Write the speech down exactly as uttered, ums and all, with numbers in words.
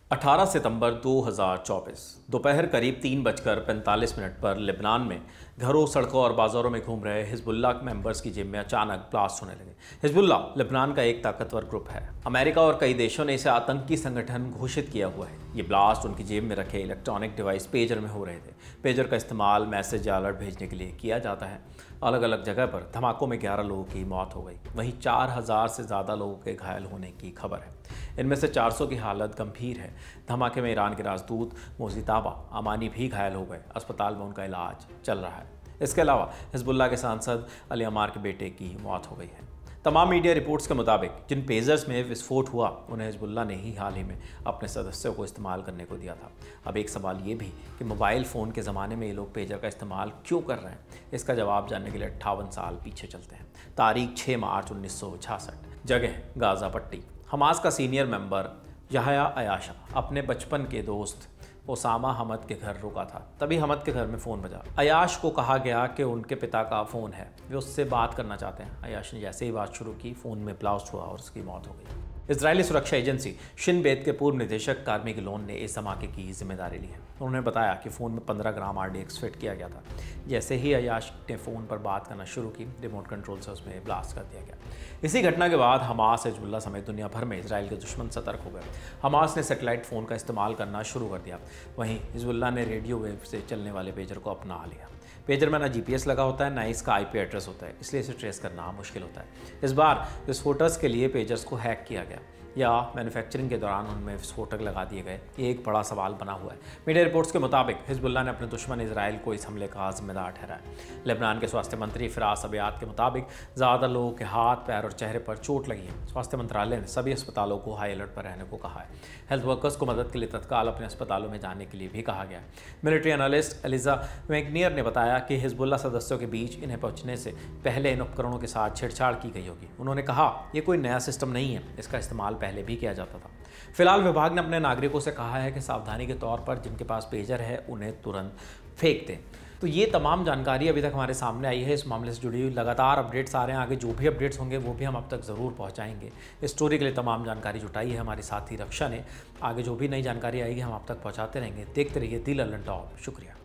अठारह सितंबर दो हज़ार चौबीस दोपहर करीब तीन बजकर पैंतालीस मिनट पर लेबनान में घरों, सड़कों और बाजारों में घूम रहे हिजबुल्लाह मेंबर्स की जेब में अचानक ब्लास्ट होने लगे। हिजबुल्लाह लेबनान का एक ताकतवर ग्रुप है। अमेरिका और कई देशों ने इसे आतंकी संगठन घोषित किया हुआ है। ये ब्लास्ट उनकी जेब में रखे इलेक्ट्रॉनिक डिवाइस पेजर में हो रहे थे। पेजर का इस्तेमाल मैसेज या अलर्ट भेजने के लिए किया जाता है। अलग अलग जगह पर धमाकों में ग्यारह लोगों की मौत हो गई, वहीं चार हजार से ज़्यादा लोगों के घायल होने की खबर है। इनमें से चार सौ की हालत गंभीर है। धमाके में ईरान के राजदूत मोजिताबा अमानी भी घायल हो गए। अस्पताल में उनका इलाज चल रहा है। इसके अलावा हिजबुल्लाह के सांसद अली अमार के बेटे की मौत हो गई है। तमाम मीडिया रिपोर्ट्स के मुताबिक जिन पेजर्स में विस्फोट हुआ उन्हें हिजबुल्लाह ने ही हाल ही में अपने सदस्यों को इस्तेमाल करने को दिया था। अब एक सवाल ये भी कि मोबाइल फ़ोन के ज़माने में ये लोग पेजर का इस्तेमाल क्यों कर रहे हैं। इसका जवाब जानने के लिए अट्ठावन साल पीछे चलते हैं। तारीख छः मार्च उन्नीस सौ छियासठ, जगह गाज़ा पट्टी। हमास का सीनियर मेंबर याह्या अयाशा अपने बचपन के दोस्त ओसामा हमद के घर रुका था। तभी हमद के घर में फ़ोन बजा। अयाश को कहा गया कि उनके पिता का फ़ोन है, वे उससे बात करना चाहते हैं। अयाश ने जैसे ही बात शुरू की, फ़ोन में ब्लास्ट हुआ और उसकी मौत हो गई। इजरायली सुरक्षा एजेंसी शिन बेत के पूर्व निदेशक कार्मी गिलोन ने इस धमाके की जिम्मेदारी ली है। उन्होंने बताया कि फ़ोन में पंद्रह gram R D X fit किया गया था। जैसे ही अयाश ने फ़ोन पर बात करना शुरू की, रिमोट कंट्रोल से उसमें ब्लास्ट कर दिया गया। इसी घटना के बाद हमास, हिजबुल्लाह समेत दुनिया भर में इजराइल के दुश्मन सतर्क हो गए। हमास ने सैटेलाइट फ़ोन का इस्तेमाल करना शुरू कर दिया। वहीं हिजबुल्लाह ने रेडियो वेव से चलने वाले पेजर को अपना लिया। पेजर में ना जी पी एस लगा होता है, ना इसका आई पी एड्रेस होता है, इसलिए इसे ट्रेस करना मुश्किल होता है। इस बार विस्फोटक के लिए पेजर्स को हैक किया गया या मैन्युफैक्चरिंग के दौरान उनमें विस्फोटक लगा दिए गए, ये एक बड़ा सवाल बना हुआ है। मीडिया रिपोर्ट्स के मुताबिक हिजबुल्लाह ने अपने दुश्मन इजराइल को इस हमले का जिम्मेदार ठहराया। लेबनान के स्वास्थ्य मंत्री फिरास अबियात के मुताबिक ज़्यादा लोगों के हाथ, पैर और चेहरे पर चोट लगी है। स्वास्थ्य मंत्रालय ने सभी अस्पतालों को हाई अलर्ट पर रहने को कहा है। हेल्थ वर्कर्स को मदद के लिए तत्काल अपने अस्पतालों में जाने के लिए भी कहा गया है। मिलिट्री एनालिस्ट एलिजा मैग्नियर ने बताया कि हिजबुल्लाह सदस्यों के बीच इन्हें पहुंचने से पहले इन उपकरणों के साथ छेड़छाड़ की गई होगी। उन्होंने कहा, यह कोई नया सिस्टम नहीं है, इसका इस्तेमाल पहले भी किया जाता था। फिलहाल विभाग ने अपने नागरिकों से कहा है कि सावधानी के तौर पर जिनके पास पेजर है उन्हें तुरंत फेंक दें। तो ये तमाम जानकारी अभी तक हमारे सामने आई है। इस मामले से जुड़ी हुई लगातार अपडेट्स आ रहे हैं। आगे जो भी अपडेट्स होंगे वो भी हम अब तक ज़रूर पहुंचाएंगे। इस स्टोरी के लिए तमाम जानकारी जुटाई है हमारे साथी रक्षा ने। आगे जो भी नई जानकारी आएगी हम आप तक पहुंचाते रहेंगे। देखते रहिए दी लल्लन टॉप। शुक्रिया।